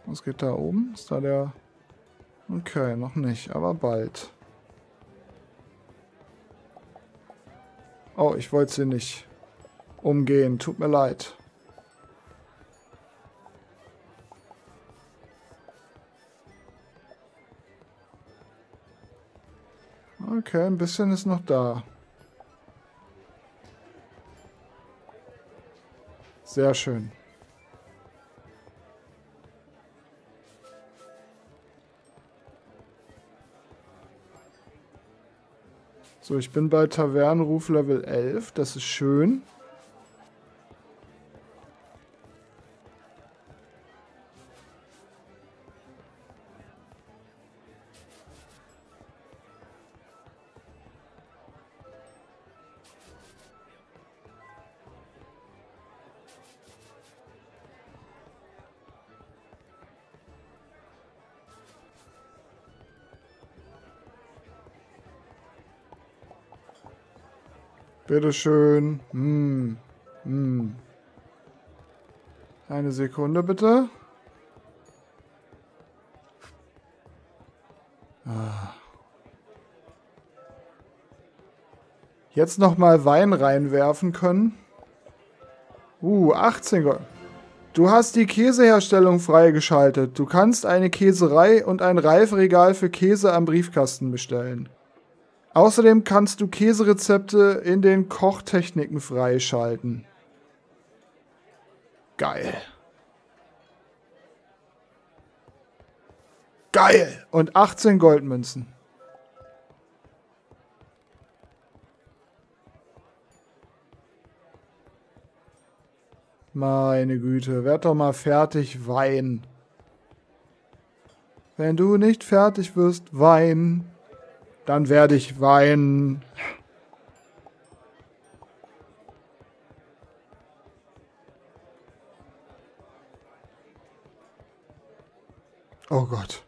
Was geht da oben? Ist da der... Okay, noch nicht, aber bald. Oh, ich wollte sie nicht umgehen. Tut mir leid. Okay, ein bisschen ist noch da. Sehr schön. So, ich bin bei Tavernenruf Level 11. Das ist schön. Bitteschön. Eine Sekunde bitte. Jetzt nochmal Wein reinwerfen können. 18 Gold. Du hast die Käseherstellung freigeschaltet. Du kannst eine Käserei und ein Reifregal für Käse am Briefkasten bestellen. Außerdem kannst du Käserezepte in den Kochtechniken freischalten. Geil. Geil. Und 18 Goldmünzen. Meine Güte, werd doch mal fertig, Wein. Wenn du nicht fertig wirst, Wein, dann werde ich weinen. Oh Gott.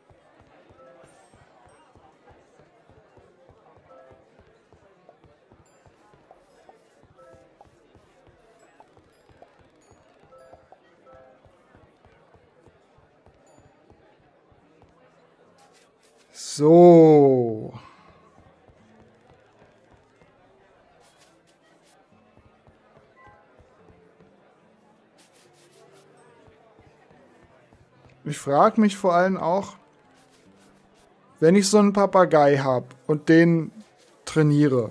So. Ich frage mich vor allem auch, wenn ich so einen Papagei habe und den trainiere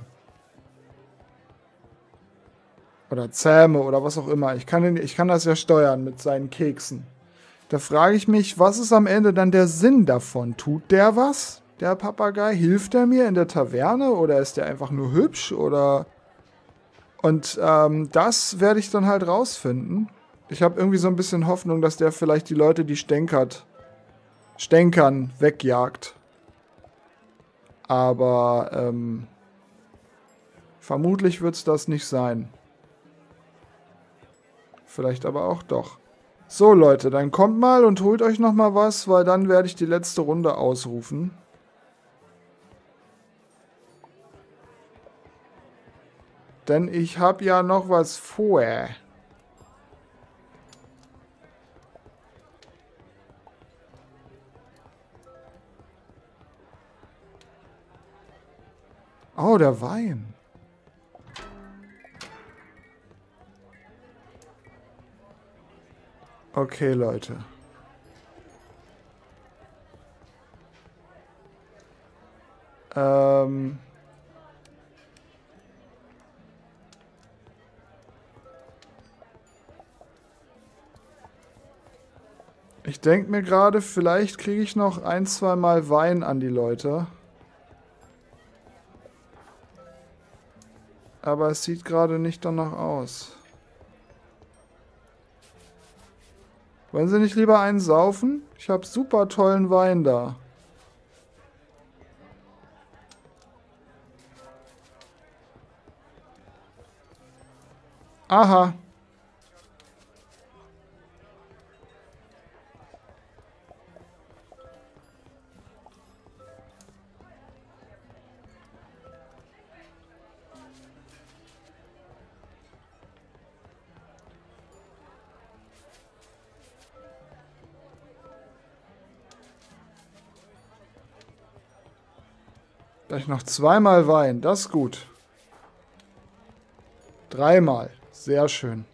oder zähme oder was auch immer, ich kann das ja steuern mit seinen Keksen. Da frage ich mich, was ist am Ende dann der Sinn davon? Tut der was, der Papagei? Hilft er mir in der Taverne oder ist der einfach nur hübsch? Oder und das werde ich dann halt rausfinden. Ich habe irgendwie so ein bisschen Hoffnung, dass der vielleicht die Leute, die stänkern, wegjagt. Aber vermutlich wird es das nicht sein. Vielleicht aber auch doch. So Leute, dann kommt mal und holt euch noch mal was, weil dann werde ich die letzte Runde ausrufen. Denn ich habe ja noch was vor. Oh, der Wein. Okay, Leute. Ich denke mir gerade, vielleicht kriege ich noch 1-2 Mal Wein an die Leute. Aber es sieht gerade nicht danach aus. Wollen Sie nicht lieber einen saufen? Ich habe super tollen Wein da. Aha. Gleich noch 2-mal Wein. Das ist gut. 3-mal. Sehr schön.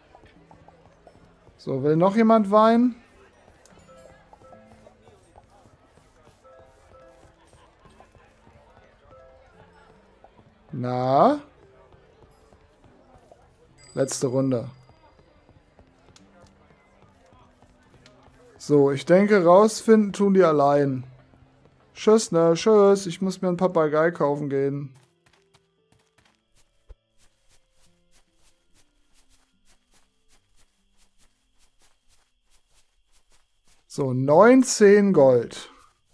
So, will noch jemand Wein? Na? Letzte Runde. So, ich denke, rausfinden tun die allein. Tschüss, ne? Tschüss. Ich muss mir einen Papagei kaufen gehen. So, 19 Gold.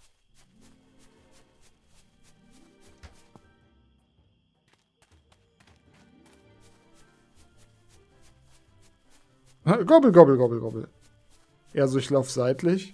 Gobbel, gobbel, gobbel, gobbel. Also ich laufe seitlich.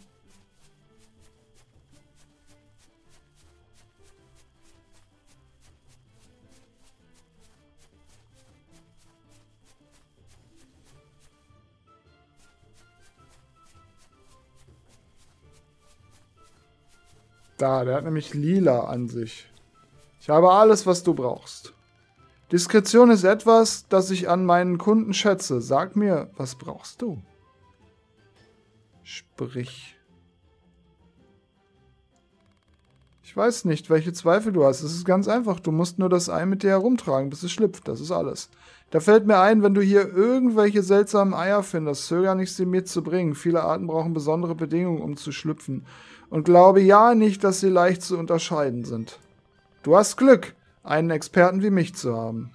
Da, der hat nämlich lila an sich. Ich habe alles, was du brauchst. Diskretion ist etwas, das ich an meinen Kunden schätze. Sag mir, was brauchst du? Sprich. Ich weiß nicht, welche Zweifel du hast. Es ist ganz einfach. Du musst nur das Ei mit dir herumtragen, bis es schlüpft. Das ist alles. Da fällt mir ein, wenn du hier irgendwelche seltsamen Eier findest, zöger nicht, sie mir zu bringen. Viele Arten brauchen besondere Bedingungen, um zu schlüpfen. Und glaube ja nicht, dass sie leicht zu unterscheiden sind. Du hast Glück, einen Experten wie mich zu haben.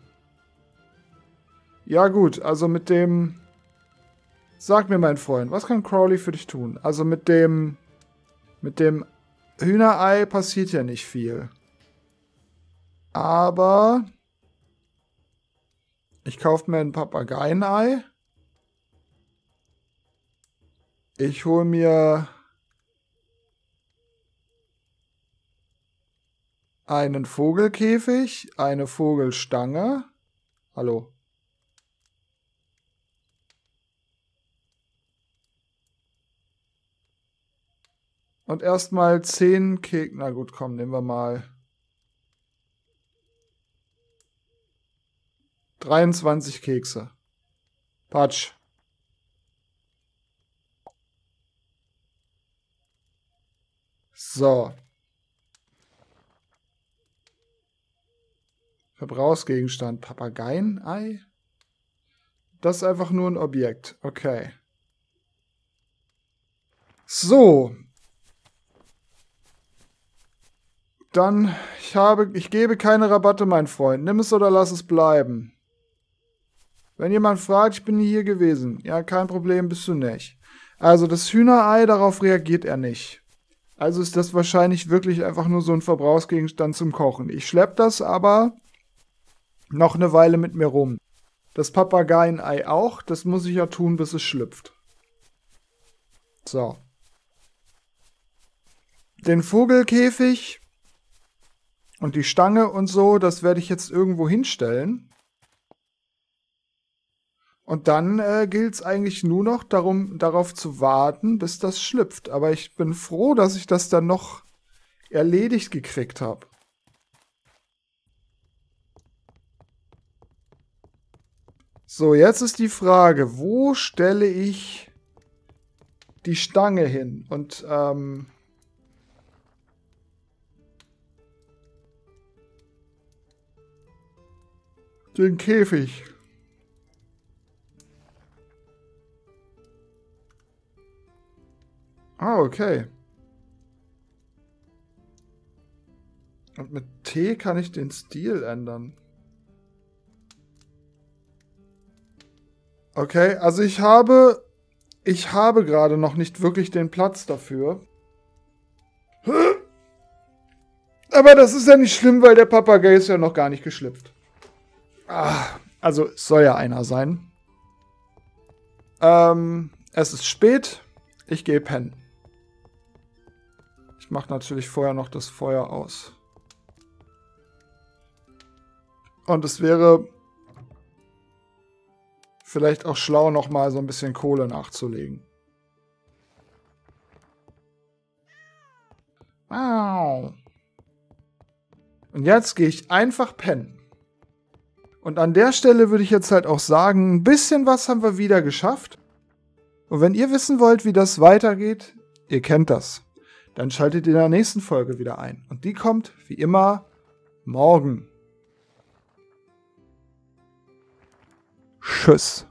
Ja gut, also mit dem... Sag mir, mein Freund, was kann Crowley für dich tun? Also mit dem Hühnerei passiert ja nicht viel. Aber... Ich kaufe mir ein Papageienei. Ich hole mir... einen Vogelkäfig, eine Vogelstange. Hallo. Und erstmal 10 Kekse. Na gut, komm, nehmen wir mal 23 Kekse. Patsch. So. Verbrauchsgegenstand. Papageienei? Das ist einfach nur ein Objekt. Okay. So. Dann, ich gebe keine Rabatte, mein Freund. Nimm es oder lass es bleiben. Wenn jemand fragt, ich bin nie hier gewesen. Ja, kein Problem, bist du nicht. Also das Hühnerei, darauf reagiert er nicht. Also ist das wahrscheinlich wirklich einfach nur so ein Verbrauchsgegenstand zum Kochen. Ich schleppe das aber noch eine Weile mit mir rum. Das Papageienei auch, das muss ich ja tun, bis es schlüpft. So. Den Vogelkäfig und die Stange und so, das werde ich jetzt irgendwo hinstellen. Und dann gilt es eigentlich nur noch darauf zu warten, bis das schlüpft. Aber ich bin froh, dass ich das dann noch erledigt gekriegt habe. So, jetzt ist die Frage, wo stelle ich die Stange hin? Und, den Käfig. Ah, okay. Und mit T kann ich den Stil ändern. Okay, also ich habe gerade noch nicht wirklich den Platz dafür. Aber das ist ja nicht schlimm, weil der Papagei ist ja noch gar nicht geschlüpft. Also es soll ja einer sein. Es ist spät. Ich gehe pennen. Ich mache natürlich vorher noch das Feuer aus. Und es wäre vielleicht auch schlau, noch mal so ein bisschen Kohle nachzulegen. Wow. Und jetzt gehe ich einfach pennen. Und an der Stelle würde ich jetzt halt auch sagen, ein bisschen was haben wir wieder geschafft. Und wenn ihr wissen wollt, wie das weitergeht, ihr kennt das, dann schaltet ihr in der nächsten Folge wieder ein. Und die kommt, wie immer, morgen. Tschüss.